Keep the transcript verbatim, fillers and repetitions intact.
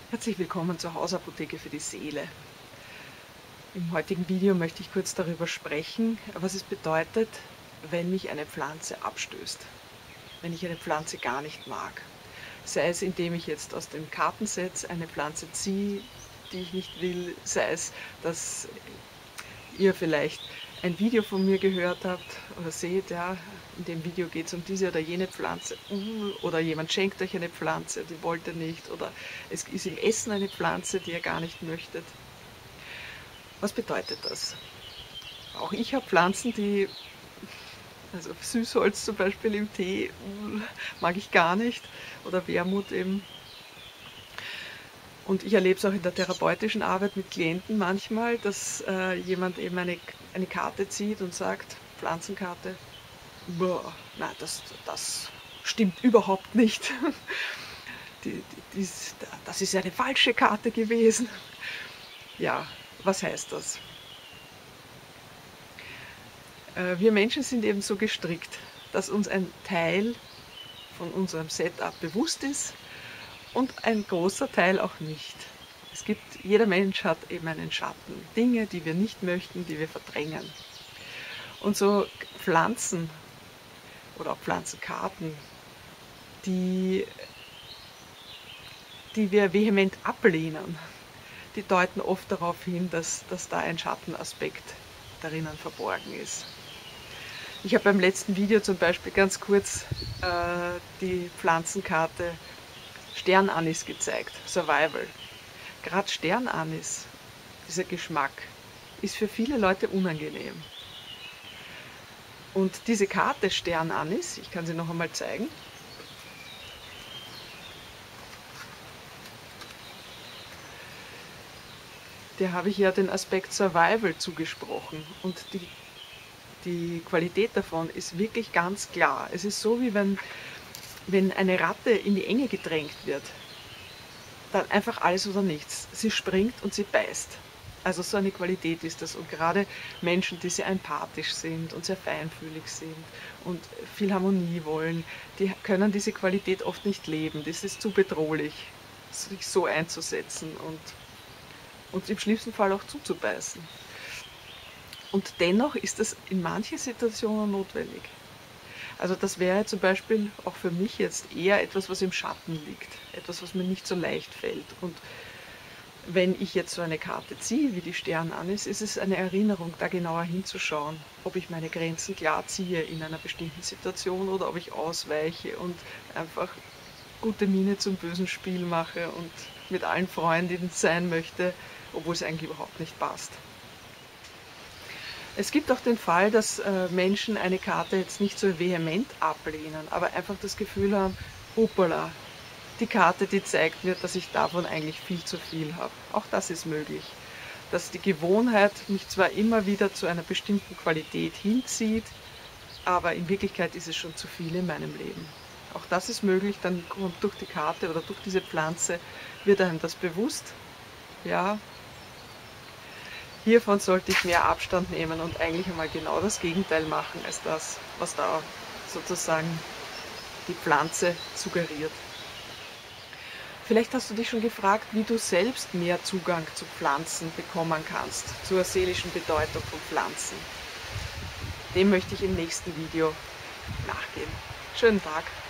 Herzlich willkommen zur Hausapotheke für die Seele. Im heutigen Video möchte ich kurz darüber sprechen, was es bedeutet, wenn mich eine Pflanze abstößt, wenn ich eine Pflanze gar nicht mag. Sei es, indem ich jetzt aus dem Kartenset eine Pflanze ziehe, die ich nicht will, sei es, dass ihr vielleicht ein Video von mir gehört habt oder seht, ja, in dem Video geht es um diese oder jene Pflanze, oder jemand schenkt euch eine Pflanze, die wollt ihr nicht, oder es ist im Essen eine Pflanze, die ihr gar nicht möchtet. Was bedeutet das? Auch ich habe Pflanzen, die, also Süßholz zum Beispiel im Tee, mag ich gar nicht, oder Wermut eben. Und ich erlebe es auch in der therapeutischen Arbeit mit Klienten manchmal, dass äh, jemand eben eine, eine Karte zieht und sagt, Pflanzenkarte, boah, nein, das, das stimmt überhaupt nicht. Die, die, die, das ist eine falsche Karte gewesen. Ja, was heißt das? Äh, wir Menschen sind eben so gestrickt, dass uns ein Teil von unserem Setup bewusst ist und ein großer Teil auch nicht. Es gibt, jeder Mensch hat eben einen Schatten, Dinge, die wir nicht möchten, die wir verdrängen. Und so Pflanzen oder auch Pflanzenkarten, die, die wir vehement ablehnen, die deuten oft darauf hin, dass, dass da ein Schattenaspekt darinnen verborgen ist. Ich habe beim letzten Video zum Beispiel ganz kurz äh, die Pflanzenkarte Sternanis gezeigt, Survival. Gerade Sternanis, dieser Geschmack, ist für viele Leute unangenehm. Und diese Karte Sternanis, ich kann sie noch einmal zeigen, der habe ich ja den Aspekt Survival zugesprochen. Und die, die Qualität davon ist wirklich ganz klar. Es ist so, wie wenn, wenn eine Ratte in die Enge gedrängt wird. Dann einfach alles oder nichts. Sie springt und sie beißt. Also so eine Qualität ist das. Und gerade Menschen, die sehr empathisch sind und sehr feinfühlig sind und viel Harmonie wollen, die können diese Qualität oft nicht leben. Das ist zu bedrohlich, sich so einzusetzen und, und im schlimmsten Fall auch zuzubeißen. Und dennoch ist das in manchen Situationen notwendig. Also das wäre zum Beispiel auch für mich jetzt eher etwas, was im Schatten liegt, etwas, was mir nicht so leicht fällt. Und wenn ich jetzt so eine Karte ziehe, wie die Sternanis, ist es eine Erinnerung, da genauer hinzuschauen, ob ich meine Grenzen klar ziehe in einer bestimmten Situation oder ob ich ausweiche und einfach gute Miene zum bösen Spiel mache und mit allen Freundinnen sein möchte, obwohl es eigentlich überhaupt nicht passt. Es gibt auch den Fall, dass äh, Menschen eine Karte jetzt nicht so vehement ablehnen, aber einfach das Gefühl haben, hoppala, die Karte, die zeigt mir, dass ich davon eigentlich viel zu viel habe. Auch das ist möglich. Dass die Gewohnheit mich zwar immer wieder zu einer bestimmten Qualität hinzieht, aber in Wirklichkeit ist es schon zu viel in meinem Leben. Auch das ist möglich, dann kommt durch die Karte oder durch diese Pflanze, wird einem das bewusst, ja, hiervon sollte ich mehr Abstand nehmen und eigentlich einmal genau das Gegenteil machen, als das, was da sozusagen die Pflanze suggeriert. Vielleicht hast du dich schon gefragt, wie du selbst mehr Zugang zu Pflanzen bekommen kannst, zur seelischen Bedeutung von Pflanzen. Dem möchte ich im nächsten Video nachgehen. Schönen Tag!